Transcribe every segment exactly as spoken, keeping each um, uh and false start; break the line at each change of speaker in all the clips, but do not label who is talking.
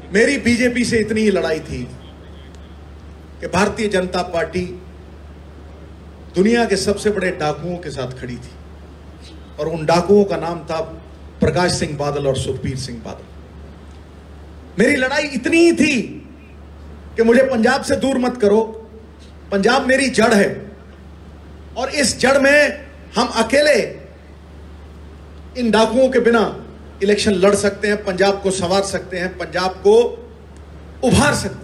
मेरी बीजेपी से इतनी ही लड़ाई थी कि भारतीय जनता पार्टी दुनिया के सबसे बड़े डाकुओं के साथ खड़ी थी और उन डाकुओं का नाम था प्रकाश सिंह बादल और सुखबीर सिंह बादल। मेरी लड़ाई इतनी ही थी कि मुझे पंजाब से दूर मत करो, पंजाब मेरी जड़ है और इस जड़ में हम अकेले इन डाकुओं के बिना इलेक्शन लड़ सकते हैं, पंजाब को संवार सकते हैं, पंजाब को उभार सकते हैं।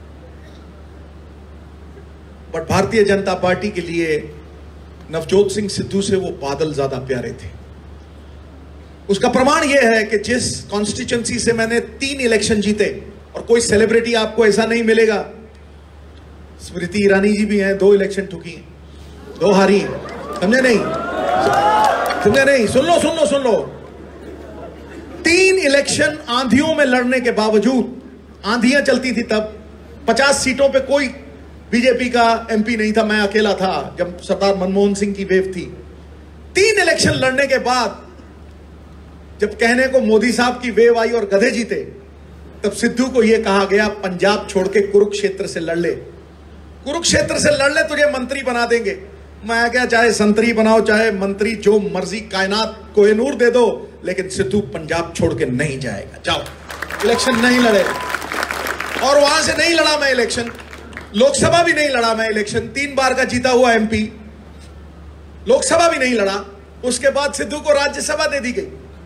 बट भारतीय जनता पार्टी के लिए नवजोत सिंह सिद्धू से वो बादल ज्यादा प्यारे थे। उसका प्रमाण यह है कि जिस कॉन्स्टिट्यूंसी से मैंने तीन इलेक्शन जीते, और कोई सेलिब्रिटी आपको ऐसा नहीं मिलेगा, स्मृति ईरानी जी भी हैं, दो इलेक्शन ठुकी हैं, दो हारी हैं, समझे नहीं? समझे नहीं? सुन लो सुन लो सुन लो तीन इलेक्शन आंधियों में लड़ने के बावजूद, आंधियां चलती थी तब, पचास सीटों पे कोई बीजेपी का एमपी नहीं था, मैं अकेला था जब सरदार मनमोहन सिंह की वेव थी। तीन इलेक्शन लड़ने के बाद जब कहने को मोदी साहब की वेव आई और गधे जीते, तब सिद्धू को यह कहा गया पंजाब छोड़ के कुरुक्षेत्र से लड़ ले, कुरुक्षेत्र से लड़ ले, तुझे मंत्री बना देंगे। मैं क्या, चाहे संतरी बनाओ चाहे मंत्री, जो मर्जी कायनात कोहिनूर दे दो, लेकिन सिद्धू पंजाब छोड़ के नहीं जाएगा, जाओ इलेक्शन नहीं लड़े। और वहां से नहीं लड़ा मैं इलेक्शन, लोकसभा भी नहीं लड़ा मैं इलेक्शन, तीन बार का जीता हुआ एमपी, लोकसभा भी नहीं लड़ा। उसके बाद सिद्धू को राज्यसभा दे दी गई।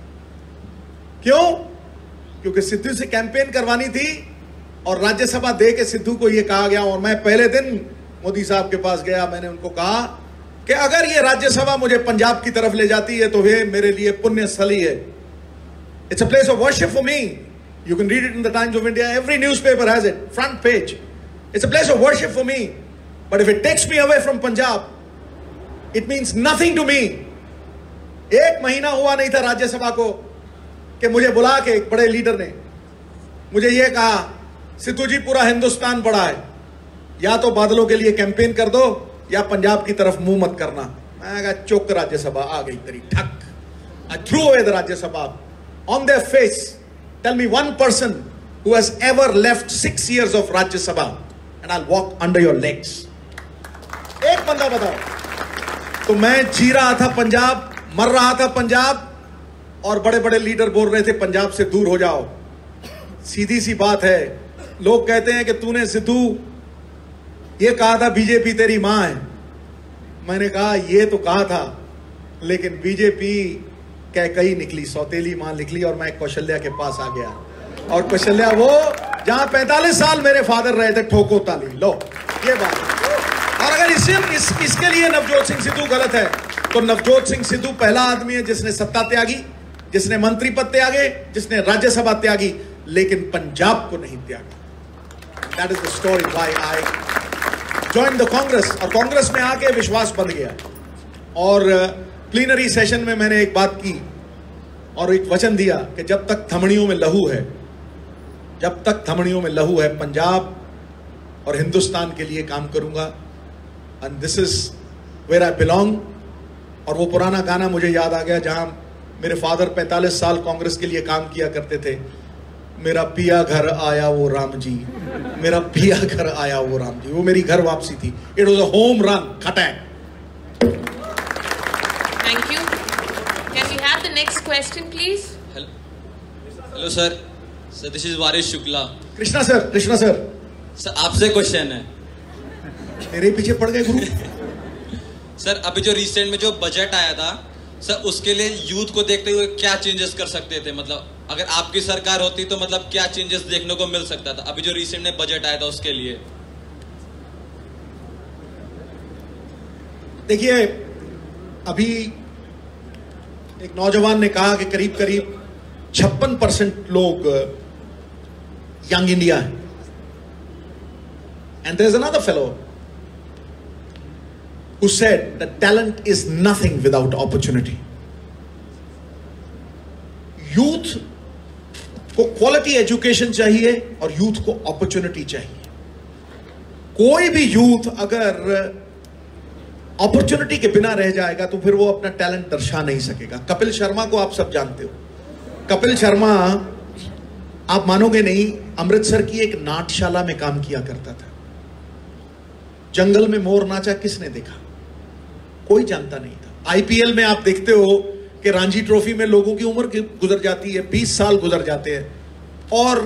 क्यों? क्योंकि सिद्धू से कैंपेन करवानी थी और राज्यसभा दे के सिद्धू को यह कहा गया। और मैं पहले दिन मोदी साहब के पास गया, मैंने उनको कहा कि अगर ये राज्यसभा मुझे पंजाब की तरफ ले जाती है तो ये मेरे लिए पुण्य स्थली है। It's a place of worship for me. You can read it in the Times of India, every newspaper has it, front page. It's a place of worship for me, but if it takes me away from Punjab, it means nothing to me. एक महीना हुआ नहीं था राज्यसभा को कि मुझे बुला के एक बड़े लीडर ने मुझे यह कहा, सिद्धू जी पूरा हिंदुस्तान बड़ा है, या तो बादलों के लिए कैंपेन कर दो या पंजाब की तरफ मुंह मत करना। मैं कहा चुप, राज्यसभा आ गई तेरी, ठक। I threw away the Rajya Sabha on their face. Tell me one person who has ever left six years of Rajya Sabha and I'll walk under your legs. एक बंदा बताओ। तो मैं जी रहा था पंजाब, मर रहा था पंजाब, और बड़े बड़े लीडर बोल रहे थे पंजाब से दूर हो जाओ। सीधी सी बात है, लोग कहते हैं कि तूने सिद्धू ये कहा था बीजेपी तेरी मां है। मैंने कहा ये तो कहा था, लेकिन बीजेपी कैकई निकली, सौतेली मां निकली, और मैं कौशल्या के पास आ गया। और कौशल्या वो जहां पैंतालीस साल मेरे फादर रहे थे, ठोको ताली, लो ये बात। और अगर इस, इस, इसके लिए नवजोत सिंह सिद्धू गलत है, तो नवजोत सिंह सिद्धू पहला आदमी है जिसने सत्ता त्यागी, जिसने मंत्री पद त्यागे, जिसने राज्यसभा त्यागी, लेकिन पंजाब को नहीं त्यागा। That is the story why I join the Congress. और कांग्रेस में आके विश्वास बन गया। और प्लीनरी सेशन में मैंने एक बात की और एक वचन दिया कि जब तक थमड़ियों में लहू है, जब तक थमड़ियों में लहू है, पंजाब और हिंदुस्तान के लिए काम करूंगा। And this is where I belong. और वो पुराना गाना मुझे याद आ गया जहां मेरे फादर पैंतालीस साल कांग्रेस के लिए काम किया करते थे। मेरा पिया घर आया वो राम जी, मेरा पिया घर आया वो राम जी। वो मेरी घर वापसी थी। इट वॉज अ होम रन, खटैक।
Thank you. Can we have the next question please?
Hello sir, sir this is Waris Shukla.
Krishna sir, Krishna sir
sir आपसे क्वेश्चन है।
मेरे पीछे पड़ गए गुरु।
सर अभी जो रिसेंट में जो बजट आया था सर, उसके लिए यूथ को देखते हुए क्या चेंजेस कर सकते थे? मतलब अगर आपकी सरकार होती तो मतलब क्या चेंजेस देखने को मिल सकता था अभी जो रिसेंट में बजट आया था उसके लिए?
देखिए, अभी एक नौजवान ने कहा कि करीब करीब छप्पन परसेंट लोग यंग इंडिया है। And there is another fellow who said that talent is nothing without opportunity. Youth को क्वालिटी एजुकेशन चाहिए और यूथ को अपॉर्चुनिटी चाहिए। कोई भी यूथ अगर अपॉर्चुनिटी के बिना रह जाएगा तो फिर वो अपना टैलेंट दर्शा नहीं सकेगा। कपिल शर्मा को आप सब जानते हो। कपिल शर्मा आप मानोगे नहीं, अमृतसर की एक नाट्यशाला में काम किया करता था। जंगल में मोर नाचा किसने देखा? कोई जानता नहीं था। आईपीएल में आप देखते हो कि रणजी ट्रॉफी में लोगों की उम्र गुजर जाती है, बीस साल गुजर जाते हैं और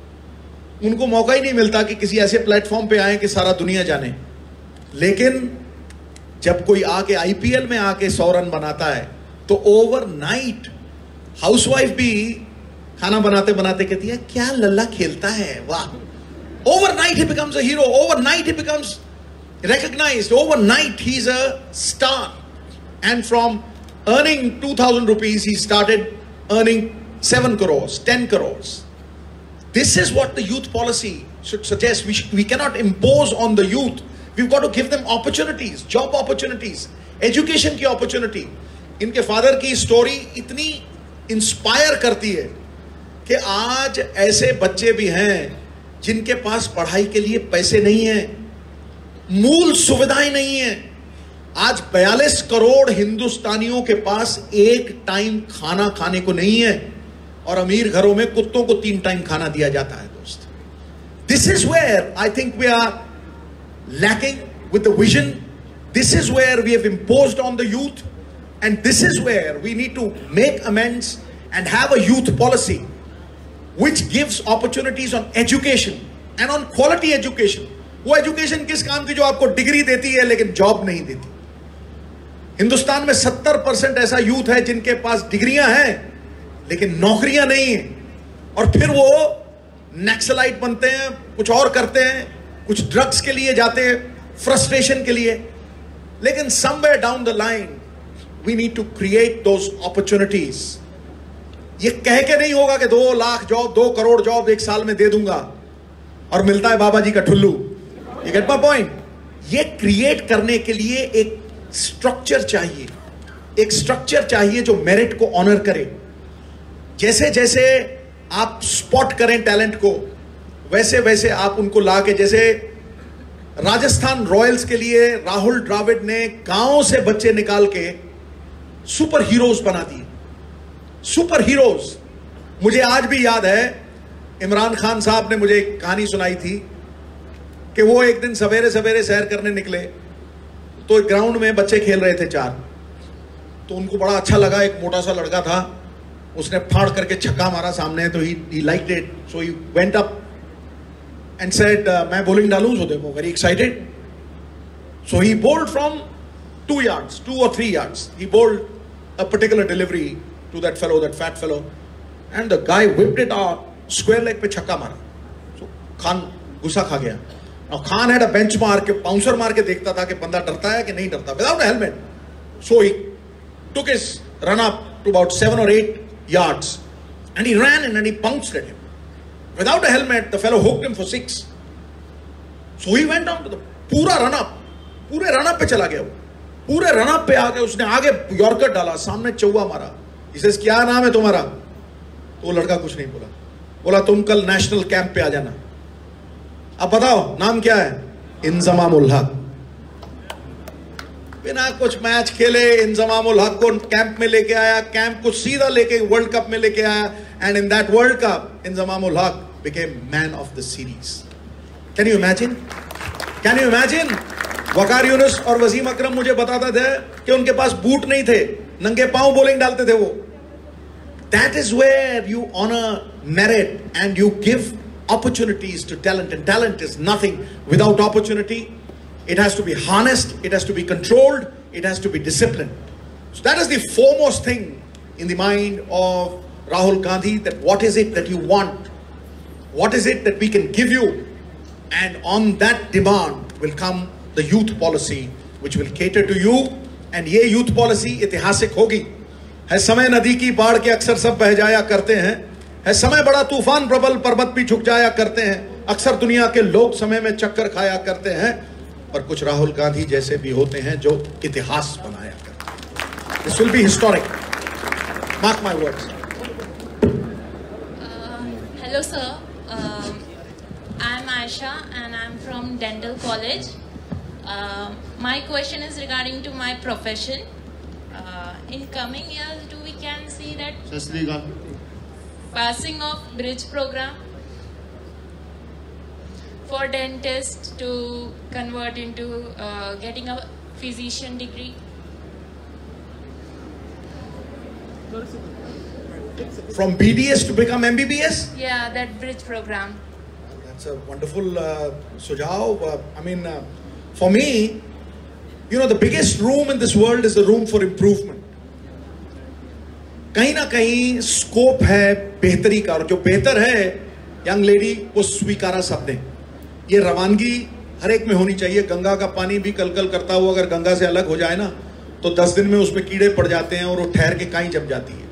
उनको मौका ही नहीं मिलता कि किसी ऐसे प्लेटफॉर्म पे आए कि सारा दुनिया जाने। लेकिन जब कोई आके आईपीएल में आके सौ रन बनाता है तो ओवरनाइट हाउसवाइफ भी खाना बनाते बनाते कहती है क्या लल्ला खेलता है, वाह। ओवरनाइट ही बिकम्स अ हीरो, ओवरनाइट ही becomes recognized, overnight he's a star, and from earning two thousand rupees he started earning seven crores, ten crores. This is what the youth policy should suggest. We, should, we cannot impose on the youth. We've got to give them opportunities, job opportunities, education की opportunity. इनके father की story इतनी inspire करती है कि आज ऐसे बच्चे भी हैं जिनके पास पढ़ाई के लिए पैसे नहीं हैं, मूल सुविधाएं नहीं है। आज बयालीस करोड़ हिंदुस्तानियों के पास एक टाइम खाना खाने को नहीं है और अमीर घरों में कुत्तों को तीन टाइम खाना दिया जाता है। दोस्त, this is where I think we are lacking with the vision. This is where we have imposed on the youth and this is where we need to make amends and have a youth policy which gives opportunities on education and on quality education. वो education किस काम की जो आपको degree देती है लेकिन job नहीं देती। हिंदुस्तान में सत्तर परसेंट ऐसा यूथ है जिनके पास डिग्रियां हैं लेकिन नौकरियां नहीं हैं और फिर वो नक्सलाइट बनते हैं, कुछ और करते हैं, कुछ ड्रग्स के लिए जाते हैं, फ्रस्ट्रेशन के लिए। लेकिन somewhere down the line we need to create those opportunities. ये कह के नहीं होगा कि दो लाख जॉब, दो करोड़ जॉब एक साल में दे दूंगा और मिलता है बाबा जी का ठुल्लू। You get my point? ये क्रिएट करने के लिए एक स्ट्रक्चर चाहिए, एक स्ट्रक्चर चाहिए जो मेरिट को ऑनर करे। जैसे जैसे आप स्पॉट करें टैलेंट को, वैसे वैसे आप उनको ला के, जैसे राजस्थान रॉयल्स के लिए राहुल द्रविड़ ने गांव से बच्चे निकाल के सुपर हीरोज बना दिए। Superheroes. मुझे आज भी याद है, इमरान खान साहब ने मुझे एक कहानी सुनाई थी कि वो एक दिन सवेरे सवेरे सैर करने निकले तो ग्राउंड में बच्चे खेल रहे थे चार, तो उनको बड़ा अच्छा लगा। एक मोटा सा लड़का था, उसने फाड़ करके छक्का मारा सामने, तो ही ही liked it, so he went up and said मैं बॉलिंग डालूं। So they were very excited, so he bowled from two yards, two or three yards. He bowled a particular delivery to that fellow, that fat fellow, and the guy whipped it out, square leg पे छक्का मारा। So Khan गुस्सा खा गया। Now Khan had a benchmark के bouncer मार के देखता था कि बंदा डरता है कि नहीं डरता, without a helmet. So he took his run up to about seven or eight yards and he ran in and he bounced at him. Without a helmet, the fellow hooked him for six. So he went down to the पूरा run up, पूरे run up पे चला गया वो, पूरे run up पे आके उसने आगे यॉर्कर डाला, सामने चौवा मारा। He says क्या नाम है तुम्हारा? तो वो लड़का कुछ नहीं बोला, बोला तुम कल नेशनल कैंप पे आ जाना। अब बताओ नाम क्या है? इंजमामुल हक। बिना कुछ मैच खेले इंजमामुल हक को कैंप में लेके आया, कैंप को सीधा लेके वर्ल्ड कप में लेके आया, and in that world cup Inzamamul Haq became man of the series. Can you imagine? Can you imagine? Waqar Younis और वसीम अकरम मुझे बताते थे कि उनके पास बूट नहीं थे, नंगे पांव बॉलिंग डालते थे वो। That is where you honour merit and you give opportunities to talent, and talent is nothing without opportunity. It has to be harnessed, it has to be controlled, it has to be disciplined. So that is the foremost thing in the mind of Rahul Gandhi, that what is it that you want, what is it that we can give you, and on that demand will come the youth policy which will cater to you. And ये youth policy ऐतिहासिक होगी। है समय नदी की बाढ़ के अक्सर सब बह जाया करते हैं, है समय बड़ा तूफान प्रबल पर्वत भी झुक जाया करते हैं, अक्सर दुनिया के लोग समय में चक्कर खाया करते हैं, पर कुछ राहुल गांधी जैसे भी होते हैं जो इतिहास बनाया करते हैं। This will be historic, mark my words.
Hello sir, I am Ayesha and I am from dental college. My question is regarding to my profession. In coming years, do we can see that passing of bridge program for dentists to convert into uh, getting a physician degree.
From B D S to become M B B S?
Yeah, that bridge program.
That's a wonderful uh, sujav. Uh, I mean, uh, for me, you know, the biggest room in this world is the room for improvement. कहीं ना कहीं scope है बेहतरी का, और जो बेहतर है यंग लेडी वो स्वीकारा सबने. ये रवानगी हर एक में होनी चाहिए. गंगा का पानी भी कल कल करता हुआ अगर गंगा से अलग हो जाए ना तो दस दिन में उसमें कीड़े पड़ जाते हैं और वो ठहर के कहीं जम जाती है.